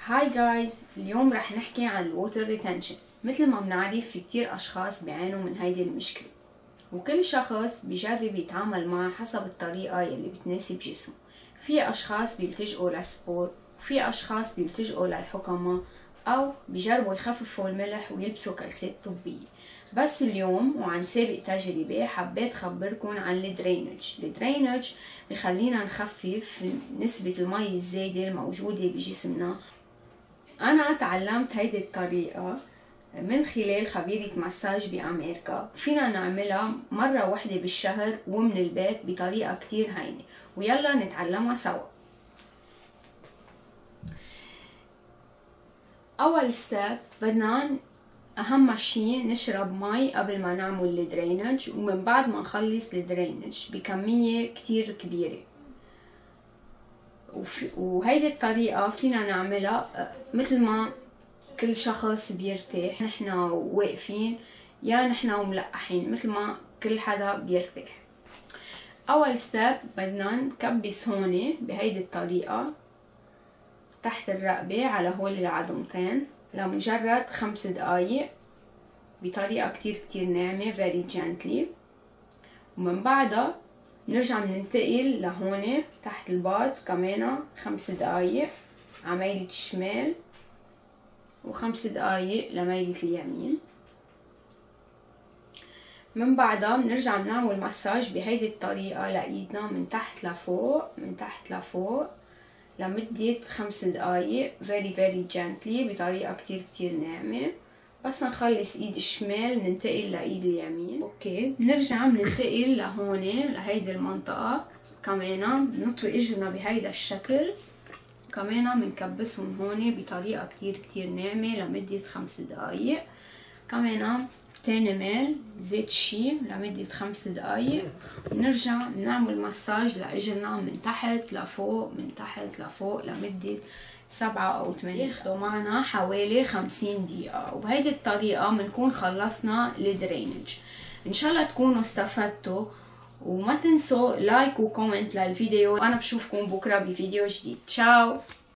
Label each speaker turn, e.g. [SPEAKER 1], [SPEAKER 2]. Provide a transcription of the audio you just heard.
[SPEAKER 1] هاي جايز، اليوم رح نحكي عن الووتر ريتنشن. مثل ما بنعرف في كتير اشخاص بيعانوا من هيدي المشكلة، وكل شخص بيجرب يتعامل معها حسب الطريقة يلي بتناسب جسمه. في اشخاص بيلتجئوا للسبورت، وفي اشخاص بيلتجئوا للحكمة، او بيجربوا يخففوا الملح ويلبسوا كلسات طبية. بس اليوم وعن سابق تجربة حبيت خبركن عن الدرينج بخلينا نخفف نسبة المي الزايدة الموجودة بجسمنا. أنا تعلمت هيدي الطريقة من خلال خبيرة مساج بأمريكا، فينا نعملها مرة واحدة بالشهر ومن البيت بطريقة كتير هينة، ويلا نتعلمها سوا. أول ستيب بدنا أهم شي نشرب مي قبل ما نعمل الدرينج، ومن بعد ما نخلص الدرينج بكمية كتير كبيرة. وهيدي الطريقة فينا نعملها مثل ما كل شخص بيرتاح، نحنا واقفين يا نحنا وملقحين، مثل ما كل حدا بيرتاح. أول ستيب بدنا نكبس هون بهيدي الطريقة تحت الرقبة على هول العظمتين لمجرد 5 دقايق بطريقة كتير ناعمة very gently. ومن بعدها نرجع ننتقل لهون تحت الباط كمان 5 دقايق عميلة الشمال و5 دقايق لميلة اليمين. من بعدها بنرجع بنعمل مساج بهيدي الطريقة لإيدنا من تحت لفوق لمدة 5 دقايق very gently بطريقة كتير ناعمة. بس نخلص ايد الشمال ننتقل لايد اليمين. اوكي، بنرجع بننتقل لهون لهيدي المنطقة كمان بنطوي اجرنا بهيدا الشكل، كمان بنكبسهم هون بطريقة كتير ناعمة لمدة 5 دقايق. كمان تاني ميل زيت شي لمدة 5 دقايق، ونرجع بنعمل مساج لاجرنا من تحت لفوق لمدة 7 أو 8. ياخدوا معنا حوالي 50 دقيقة، وبهيدي الطريقة بنكون خلصنا الدرينج. ان شاء الله تكونوا استفدتوا، وما تنسوا لايك وكومنت للفيديو. انا بشوفكم بكرة بفيديو جديد. تشاو.